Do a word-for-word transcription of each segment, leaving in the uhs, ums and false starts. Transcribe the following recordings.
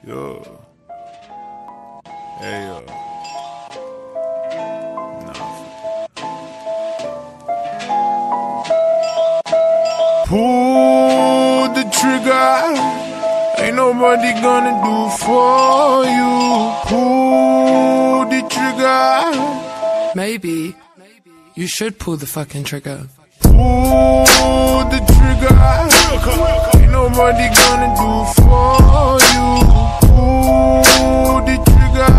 Yo. Hey, yo. Nah. Pull the trigger. Ain't nobody gonna do for you. Pull the trigger. Maybe you should pull the fucking trigger. Pull the trigger. Ain't nobody gonna do for you. Pull the trigger.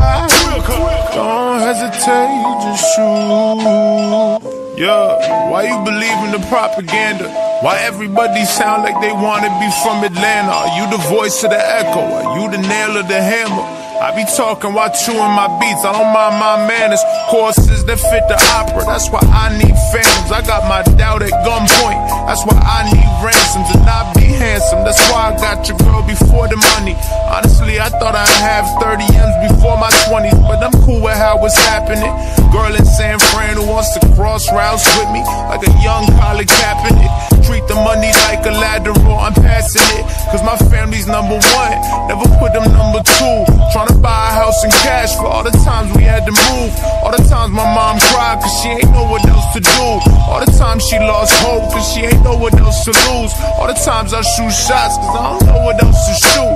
Don't hesitate, just shoot. Yeah, why you believe in the propaganda? Why everybody sound like they wanna be from Atlanta? Are you the voice of the echo? Are you the nail of the hammer? I be talking while chewing my beats, I don't mind my manners. Courses that fit the opera, that's why I need phantoms. I got my doubt at gunpoint, that's why I need ransoms. And I be handsome, that's why I got your girl before the money. Honestly, I thought I'd have thirty M's before my twenties, but I'm cool with how it's happening. Girl in San Fran who wants to cross routes with me, like a young Colin Kaepernick. Treat the money like a lateral, I'm passing it, cause my family's number one, never put them number two. Tryna buy a house in cash for all the times we had to move. All the times my mom cried cause she ain't know what else to do. All the times she lost hope cause she ain't know what else to lose. All the times I shoot shots cause I don't know what else to shoot.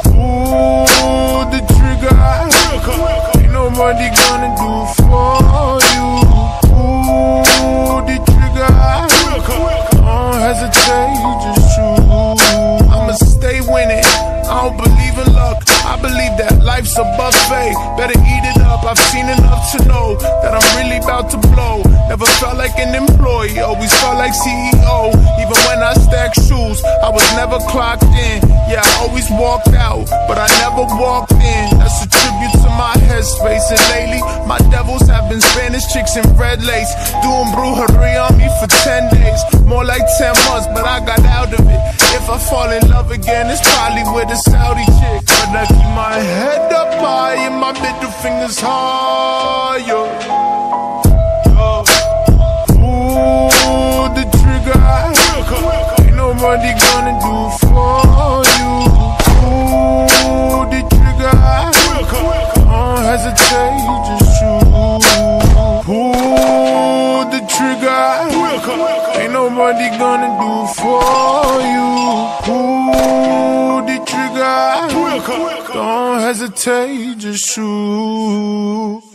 Pull the trigger. Ain't nobody gonna do for you. Pull the trigger. Don't hesitate, just shoot. I'ma stay winning, I don't believe in luck. I believe that life's a buffet, better eat it up. I've seen enough to know that I'm really about to blow. Never felt like an employee, always felt like C E O. Even when I stacked shoes, I was never clocked in. Yeah, I always walked out, but I never walked in. That's a tribute to my headspace. And lately, my devils have been Spanish chicks in red lace, doing brujeria on me for ten days, more like ten months, but I got out of it. If I fall in love again, it's probably with a Saudi chick. But I keep my head up high and my middle fingers higher. Pull the trigger. Ain't nobody gonna do for you. Pull the trigger. Don't hesitate, just shoot. Pull the trigger. Ain't nobody gonna do for you. Pull the trigger. Don't hesitate, just shoot.